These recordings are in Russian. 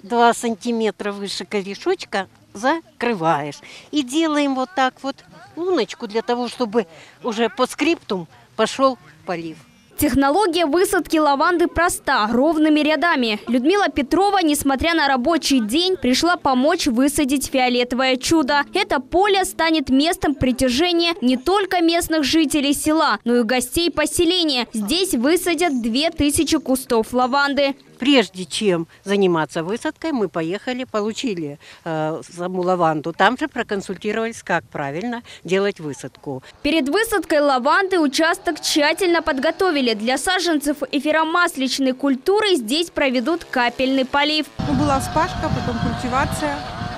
2 сантиметра выше корешочка закрываешь. И делаем вот так вот луночку для того, чтобы уже по скриптум пошел полив. Технология высадки лаванды проста, ровными рядами. Людмила Петрова, несмотря на рабочий день, пришла помочь высадить фиолетовое чудо. Это поле станет местом притяжения не только местных жителей села, но и гостей поселения. Здесь высадят 2000 кустов лаванды. Прежде чем заниматься высадкой, мы поехали, получили саму лаванду. Там же проконсультировались, как правильно делать высадку. Перед высадкой лаванды участок тщательно подготовили. Для саженцев эфиромасличной культуры здесь проведут капельный полив. Была вспашка, потом культивация.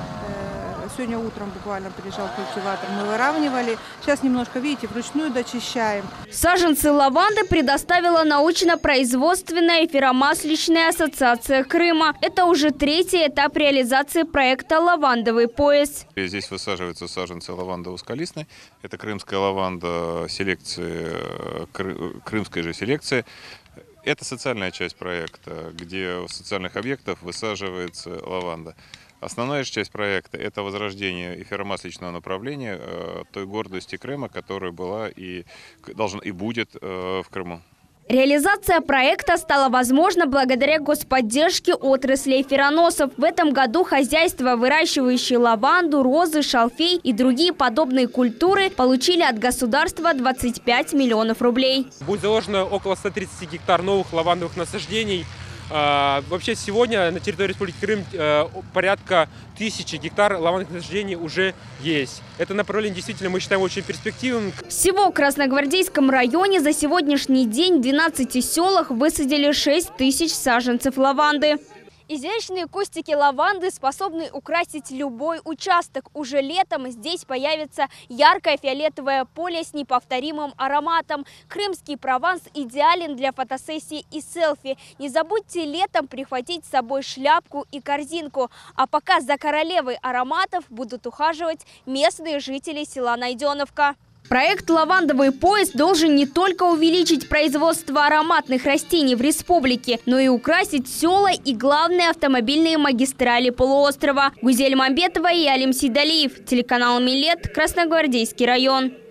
Сегодня утром буквально приезжал культиватор, мы выравнивали. Сейчас немножко, видите, вручную дочищаем. Саженцы лаванды предоставила научно-производственная эфиромасличная ассоциация Крыма. Это уже 3-й этап реализации проекта «Лавандовый пояс». Здесь высаживаются саженцы лаванды узколистной. Это крымская лаванда селекции, крымской же селекции. Это социальная часть проекта, где у социальных объектов высаживается лаванда. Основная же часть проекта – это возрождение эфиромасличного направления той гордости Крыма, которая была и должна и будет в Крыму. Реализация проекта стала возможна благодаря господдержке отрасли эфироносов. В этом году хозяйства, выращивающие лаванду, розы, шалфей и другие подобные культуры, получили от государства 25 миллионов рублей. Будет заложено около 130 гектар новых лавандовых насаждений. Вообще сегодня на территории Республики Крым порядка 1000 гектар лавандовых насаждений уже есть. Это направление действительно мы считаем очень перспективным. Всего в Красногвардейском районе за сегодняшний день в 12 селах высадили 6000 саженцев лаванды. Изящные кустики лаванды способны украсить любой участок. Уже летом здесь появится яркое фиолетовое поле с неповторимым ароматом. Крымский прованс идеален для фотосессий и селфи. Не забудьте летом прихватить с собой шляпку и корзинку. А пока за королевой ароматов будут ухаживать местные жители села Найденовка. Проект «Лавандовый пояс» должен не только увеличить производство ароматных растений в республике, но и украсить села и главные автомобильные магистрали полуострова. Гузель Мамбетова и Алим Сейдалиев. Телеканал Милет. Красногвардейский район.